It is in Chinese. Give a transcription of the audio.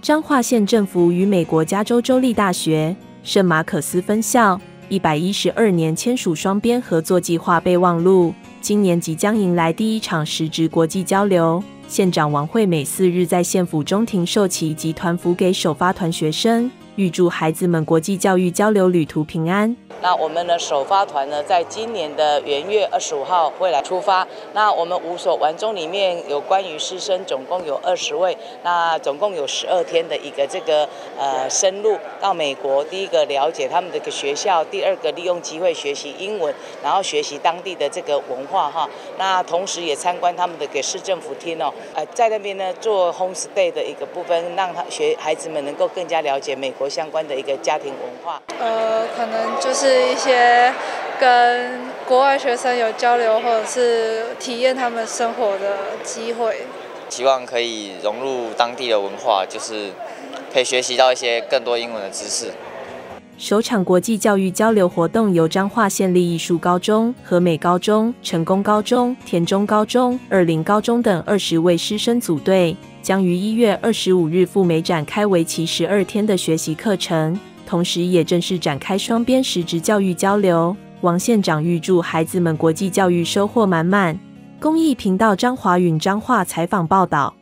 彰化县政府与美国加州州立大学圣马可斯分校112年签署双边合作计划备忘录，今年即将迎来第一场实质国际交流。县长王惠美4日在县府中庭授旗及团服给首发团学生，预祝孩子们国际教育交流旅途平安。 那我们的首发团呢，在今年的元月25号会来出发。那我们5所完中里面有关于师生总共有20位，那总共有12天的一个深入到美国，第一个了解他们的一个学校，第二个利用机会学习英文，然后学习当地的这个文化哈。那同时也参观他们的给市政府厅哦，在那边呢做 homestay 的一个部分，让孩子们能够更加了解美国相关的一个家庭文化。 可能就是一些跟国外学生有交流，或者是体验他们生活的机会。 希望可以融入当地的文化，就是可以学习到一些更多英文的知识。 首场国际教育交流活动由彰化县立艺术高中、和美高中、成功高中、田中高中、20高中等20位师生组队，将于1月25日赴美展开为期12天的学习课程。同时也正式展开双边实质教育交流。王县长预祝孩子们国际教育收获满满。公益频道张华允彰化采访报道。